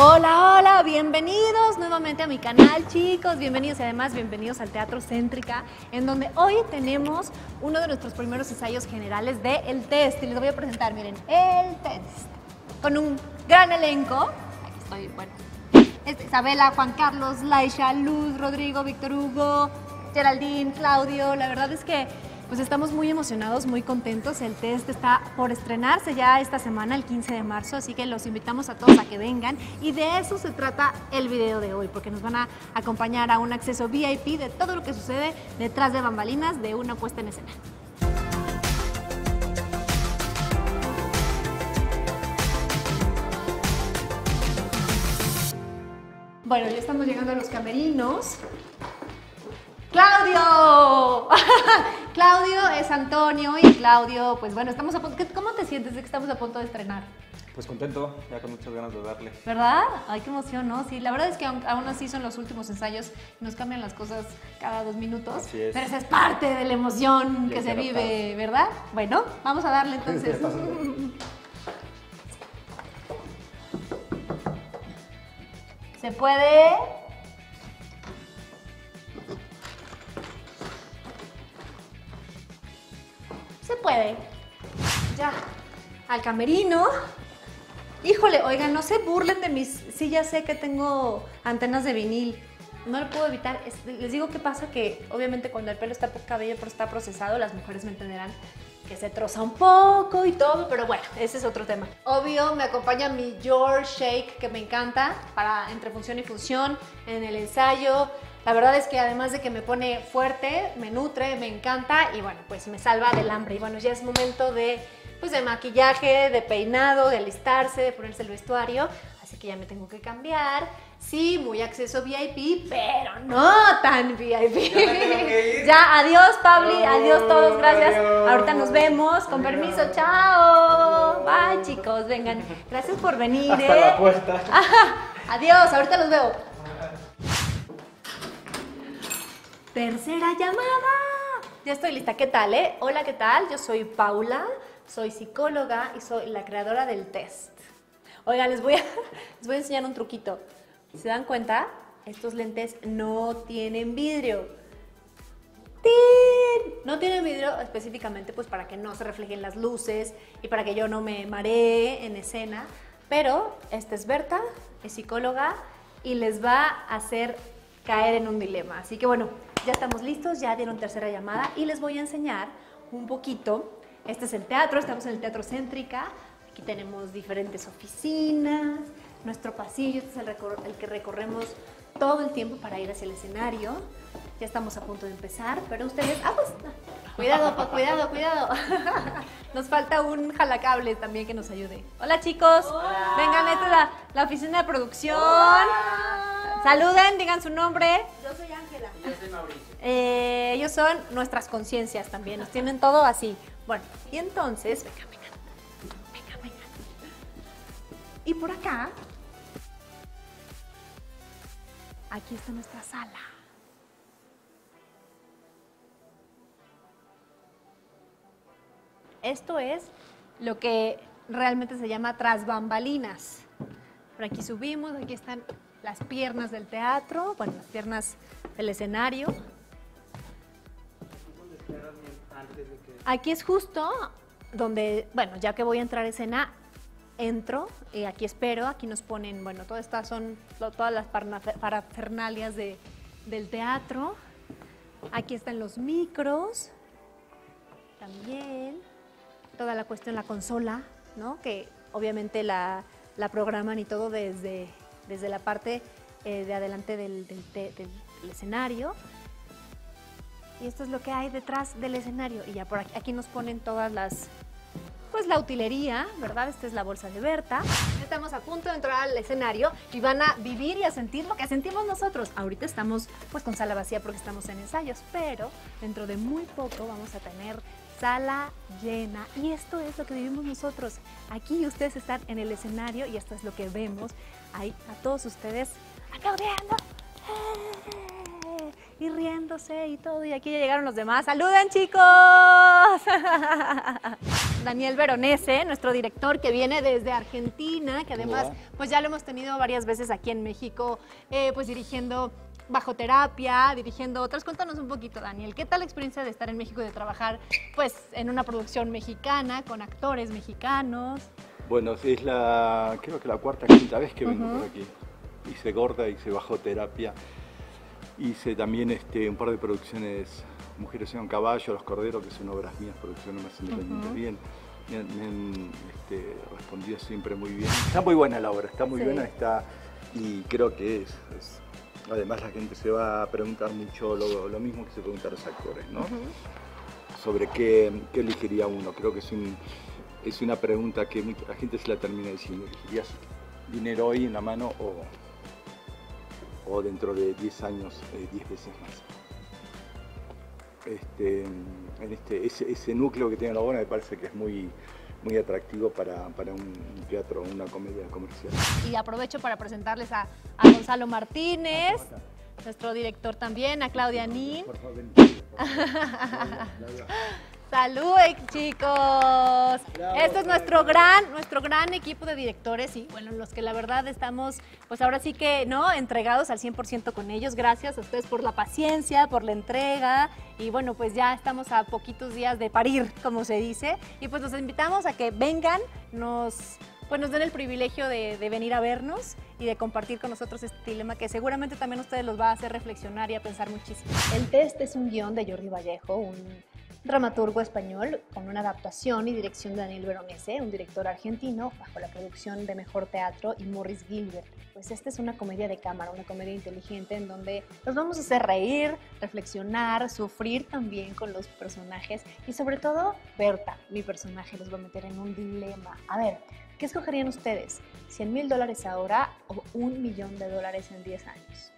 Hola, hola, bienvenidos nuevamente a mi canal, chicos, bienvenidos y además bienvenidos al Teatro Céntrica, en donde hoy tenemos uno de nuestros primeros ensayos generales de El Test, y les voy a presentar, miren, El Test, con un gran elenco. Aquí estoy, bueno, Isabela, Juan Carlos, Laisha, Luz, Rodrigo, Víctor Hugo, Geraldine, Claudio. La verdad es que pues estamos muy emocionados, muy contentos. El Test está por estrenarse ya esta semana, el 15 de marzo, así que los invitamos a todos a que vengan. Y de eso se trata el video de hoy, porque nos van a acompañar a un acceso VIP de todo lo que sucede detrás de bambalinas de una puesta en escena. Bueno, ya estamos llegando a los camerinos. ¡Claudio! Claudio es Antonio y Claudio, pues bueno, estamos a punto. ¿Cómo te sientes de que estamos a punto de estrenar? Pues contento, ya con muchas ganas de darle. ¿Verdad? Ay, qué emoción, ¿no? Sí, la verdad es que aún así son los últimos ensayos, nos cambian las cosas cada 2 minutos. Así es. Pero esa es parte de la emoción que se vive, ¿verdad? Bueno, vamos a darle entonces. ¿Se puede? Se puede. Ya, al camerino. Híjole, oigan, no se burlen de mis... Sí, ya sé que tengo antenas de vinil. No lo puedo evitar. Les digo qué pasa, que obviamente cuando el pelo está cabello está procesado, las mujeres me entenderán que se troza un poco y todo, pero bueno, ese es otro tema. Obvio, me acompaña mi George Shake, que me encanta, para entre función y función, en el ensayo. La verdad es que además de que me pone fuerte, me nutre, me encanta y bueno, pues me salva del hambre. Y bueno, ya es momento de, pues, de maquillaje, de peinado, de alistarse, de ponerse el vestuario. Así que ya me tengo que cambiar. Sí, muy acceso VIP, pero no tan VIP. Ya, adiós, Pabli, adiós todos, gracias. Ahorita nos vemos, con permiso, chao. Bye, chicos, vengan. Gracias por venir. Hasta la puerta. Adiós, ahorita los veo. Tercera llamada. Ya estoy lista. ¿Qué tal, Hola, ¿qué tal? Yo soy Paula, soy psicóloga y soy la creadora del Test. Oigan, les voy a enseñar un truquito. ¿Se dan cuenta? Estos lentes no tienen vidrio. ¡Tin! No tienen vidrio específicamente pues para que no se reflejen las luces y para que yo no me maree en escena. Pero esta es Berta, es psicóloga y les va a hacer caer en un dilema. Así que bueno, ya estamos listos, ya dieron tercera llamada y les voy a enseñar un poquito. Este es el teatro, estamos en el Teatro Céntrica. Aquí tenemos diferentes oficinas, nuestro pasillo, este es el que recorremos todo el tiempo para ir hacia el escenario. Ya estamos a punto de empezar, pero ustedes... pues, cuidado, cuidado, cuidado. Nos falta un jalacables también que nos ayude. Hola, chicos. Hola. Vengan, esta es la oficina de producción. Hola. Saluden, digan su nombre. Yo soy Ángela. Yo soy Mauricio. Ellos son nuestras conciencias también, nos tienen todo así. Bueno, y entonces, venga. Y por acá, aquí está nuestra sala. Esto es lo que realmente se llama tras bambalinas. Por aquí subimos, aquí están las piernas del teatro, bueno, las piernas del escenario. Aquí es justo donde, bueno, ya que voy a entrar a escena, entro y aquí espero, aquí nos ponen, bueno, todas estas son todas las parafernalias del teatro. Aquí están los micros, también, toda la cuestión, la consola, ¿no? Que obviamente la programan y todo desde la parte de adelante del escenario. Y esto es lo que hay detrás del escenario. Y ya por aquí nos ponen todas las... pues la utilería, ¿verdad? Esta es la bolsa de Berta. Estamos a punto de entrar al escenario y van a vivir y a sentir lo que sentimos nosotros. Ahorita estamos pues con sala vacía porque estamos en ensayos, pero dentro de muy poco vamos a tener sala llena y esto es lo que vivimos nosotros. Aquí ustedes están en el escenario y esto es lo que vemos ahí a todos ustedes aplaudiendo y riéndose y todo. Y aquí ya llegaron los demás. ¡Saluden, chicos! Daniel Veronese, nuestro director que viene desde Argentina, que además pues ya lo hemos tenido varias veces aquí en México, pues dirigiendo Bajo Terapia, dirigiendo otras. Cuéntanos un poquito, Daniel, ¿qué tal la experiencia de estar en México y de trabajar pues en una producción mexicana, con actores mexicanos? Bueno, es creo que la cuarta, quinta vez que vengo por aquí. Hice Gorda, hice Bajo Terapia, hice también un par de producciones, Mujeres en un caballo, Los Corderos, que son obras mías, producciones más independientes. Bien, me han respondido siempre muy bien. Está muy buena la obra, está muy buena, y creo que además la gente se va a preguntar mucho lo mismo que se preguntan los actores, ¿no? Sobre qué elegiría uno. Creo que es una pregunta que la gente se la termina diciendo. ¿Elegirías dinero hoy en la mano o dentro de 10 años 10 veces más? Ese núcleo que tiene la obra me parece que es muy atractivo para un teatro, una comedia comercial. Y aprovecho para presentarles a Gonzalo Martínez, nuestro director también, a Claudia Nin. Por favor, ven. ¡Salud, chicos! Bravo, este es nuestro gran equipo de directores y bueno, los que la verdad estamos, pues ahora sí que, ¿no? Entregados al 100% con ellos. Gracias a ustedes por la paciencia, por la entrega y bueno, pues ya estamos a poquitos días de parir, como se dice. Y pues los invitamos a que vengan, nos den el privilegio de venir a vernos y de compartir con nosotros este dilema que seguramente también a ustedes los va a hacer reflexionar y a pensar muchísimo. El test es un guión de Jordi Vallejo, un dramaturgo español con una adaptación y dirección de Daniel Veronese, un director argentino bajo la producción de Mejor Teatro y Morris Gilbert. Pues esta es una comedia de cámara, una comedia inteligente en donde nos vamos a hacer reír, reflexionar, sufrir también con los personajes y sobre todo Berta, mi personaje, los va a meter en un dilema. A ver, ¿qué escogerían ustedes? ¿$100,000 ahora o $1,000,000 en 10 años?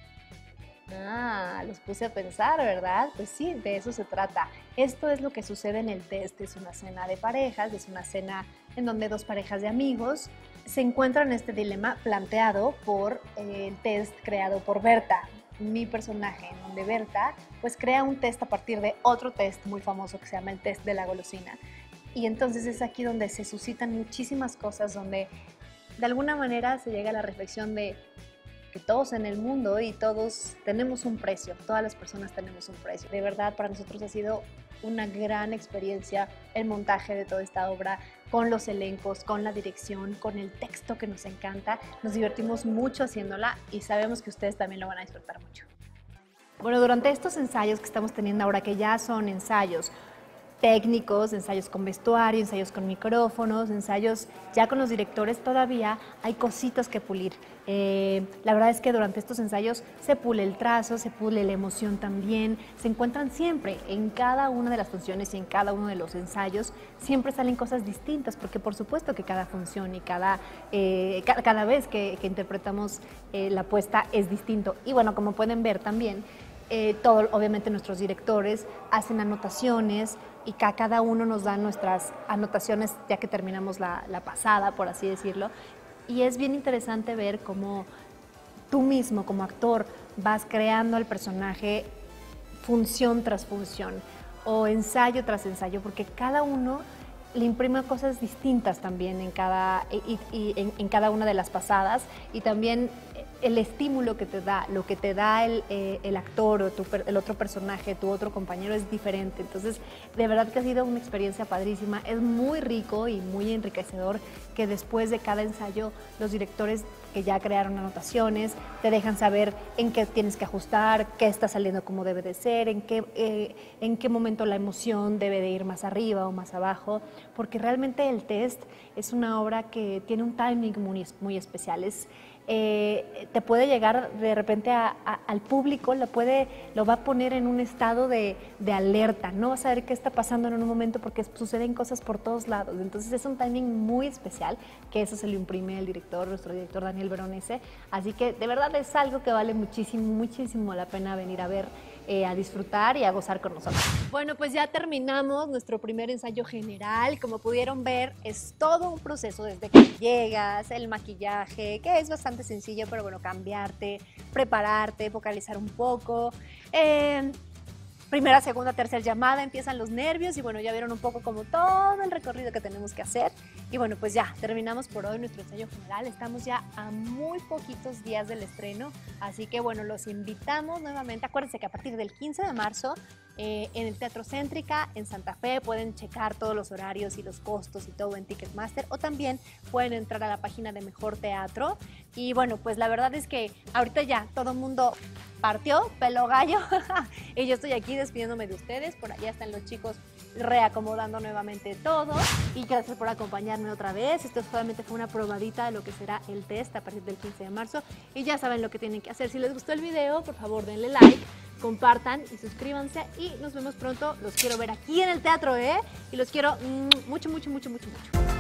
Los puse a pensar, ¿verdad? Pues sí, de eso se trata. Esto es lo que sucede en el test. Es una cena de parejas, es una cena en donde dos parejas de amigos se encuentran en este dilema planteado por el test creado por Berta, mi personaje, en donde Berta pues crea un test a partir de otro test muy famoso que se llama el test de la golosina. Y entonces es aquí donde se suscitan muchísimas cosas, donde de alguna manera se llega a la reflexión de que todos en el mundo y todos tenemos un precio, todas las personas tenemos un precio. De verdad, para nosotros ha sido una gran experiencia el montaje de toda esta obra, con los elencos, con la dirección, con el texto que nos encanta. Nos divertimos mucho haciéndola y sabemos que ustedes también lo van a disfrutar mucho. Bueno, durante estos ensayos que estamos teniendo ahora, que ya son ensayos técnicos, ensayos con vestuario, ensayos con micrófonos, ensayos ya con los directores, todavía hay cositas que pulir. La verdad es que durante estos ensayos se pule el trazo, se pule la emoción también, se encuentran siempre en cada una de las funciones y en cada uno de los ensayos, siempre salen cosas distintas, porque por supuesto que cada función y cada vez que interpretamos la puesta es distinto. Y bueno, como pueden ver también, obviamente nuestros directores hacen anotaciones y cada uno nos da nuestras anotaciones ya que terminamos la pasada, por así decirlo. Y es bien interesante ver cómo tú mismo como actor vas creando al personaje función tras función o ensayo tras ensayo, porque cada uno le imprime cosas distintas también en cada una de las pasadas y también el estímulo que te da, lo que te da el actor o el otro personaje, tu otro compañero es diferente. Entonces, de verdad que ha sido una experiencia padrísima. Es muy rico y muy enriquecedor que después de cada ensayo los directores que ya crearon anotaciones te dejan saber en qué tienes que ajustar, qué está saliendo como debe de ser, en qué momento la emoción debe de ir más arriba o más abajo, porque realmente el test es una obra que tiene un timing muy especial. Te puede llegar de repente al público, lo va a poner en un estado de alerta, no vas a saber qué está pasando en un momento porque suceden cosas por todos lados. Entonces es un timing muy especial, que eso se lo imprime el director, nuestro director Daniel Veronese. Así que de verdad es algo que vale muchísimo, muchísimo la pena venir a ver, a disfrutar y a gozar con nosotros. Bueno, pues ya terminamos nuestro primer ensayo general. Como pudieron ver, es todo un proceso desde que llegas, el maquillaje, que es bastante sencillo, pero bueno, cambiarte, prepararte, focalizar un poco. primera, segunda, tercera llamada, empiezan los nervios y bueno, ya vieron un poco como todo el recorrido que tenemos que hacer. Y bueno, pues ya, terminamos por hoy nuestro ensayo general. Estamos ya a muy poquitos días del estreno, así que bueno, los invitamos nuevamente. Acuérdense que a partir del 15 de marzo, en el Teatro Céntrica, en Santa Fe, pueden checar todos los horarios y los costos y todo en Ticketmaster, o también pueden entrar a la página de Mejor Teatro. Y bueno, pues la verdad es que ahorita ya todo el mundo partió, pelo gallo, y yo estoy aquí despidiéndome de ustedes. Por allá están los chicos reacomodando nuevamente todo, y gracias por acompañarme otra vez. Esto solamente fue una probadita de lo que será el test a partir del 15 de marzo, y ya saben lo que tienen que hacer. Si les gustó el video, por favor denle like, compartan y suscríbanse, y nos vemos pronto. Los quiero ver aquí en el teatro, y los quiero mucho, mucho, mucho, mucho, mucho.